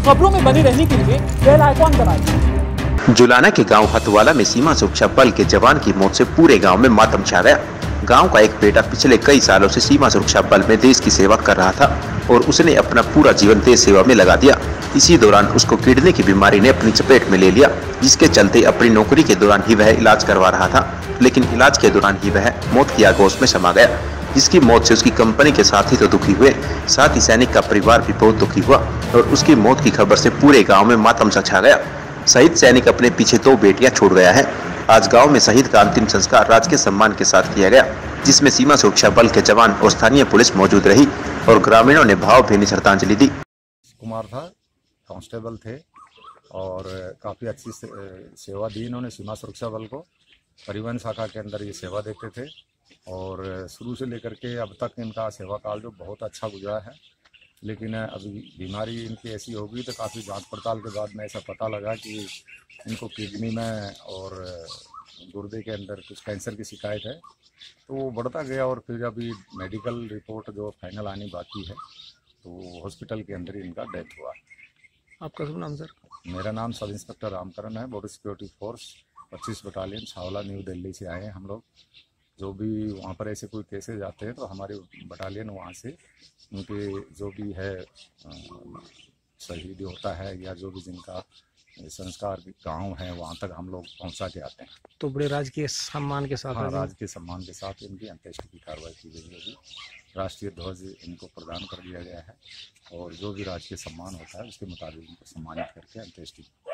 खबरों में बने रहने के लिए बेल आइकॉन दबाएं। जुलाना के गांव हतवाला में सीमा सुरक्षा बल के जवान की मौत से पूरे गांव में मातम छा गया। गांव का एक बेटा पिछले कई सालों से सीमा सुरक्षा बल में देश की सेवा कर रहा था और उसने अपना पूरा जीवन देश सेवा में लगा दिया। इसी दौरान उसको किडनी की बीमारी ने अपनी चपेट में ले लिया, जिसके चलते अपनी नौकरी के दौरान ही वह इलाज करवा रहा था, लेकिन इलाज के दौरान ही वह मौत की आगोश में समा गया। जिसकी मौत से उसकी कंपनी के साथी तो दुखी हुए, साथ ही सैनिक का परिवार भी बहुत दुखी हुआ और उसकी मौत की खबर से पूरे गाँव में मातम सा छा गया। शहीद सैनिक अपने पीछे 2 बेटियां छोड़ गया है। आज गांव में शहीद का अंतिम संस्कार राजकीय सम्मान के साथ किया गया, जिसमें सीमा सुरक्षा बल के जवान और स्थानीय पुलिस मौजूद रही और ग्रामीणों ने भावभीनी श्रद्धांजलि दी। कुमार था, कांस्टेबल थे और काफ़ी अच्छी सेवा दी इन्होंने सीमा सुरक्षा बल को। परिवहन शाखा के अंदर ये सेवा देते थे और शुरू से लेकर के अब तक इनका सेवा काल जो बहुत अच्छा गुजरा है। लेकिन अभी बीमारी इनकी ऐसी होगी तो काफ़ी जांच पड़ताल के बाद में ऐसा पता लगा कि इनको किडनी में और गुर्दे के अंदर कुछ कैंसर की शिकायत है, तो वो बढ़ता गया और फिर अभी मेडिकल रिपोर्ट जो फाइनल आनी बाकी है, तो हॉस्पिटल के अंदर ही इनका डेथ हुआ। आपका शुभ नाम सर? मेरा नाम सब इंस्पेक्टर रामकरण है, border security force 25 battalion Chhawla new Delhi से आए हैं हम लोग। जो भी वहाँ पर ऐसे कोई केसेज आते हैं तो हमारी बटालियन वहाँ से उनके जो भी है शहीद होता है या जो भी जिनका संस्कार गांव है वहाँ तक हम लोग पहुँचा के आते हैं। तो बड़े राजकीय सम्मान के साथ? हाँ, राजकीय सम्मान के साथ इनकी अंत्येष्टि की कार्रवाई की गई है। राष्ट्रीय ध्वज इनको प्रदान कर दिया गया है और जो भी राजकीय सम्मान होता है उसके मुताबिक इनको सम्मानित करके अंत्येष्टि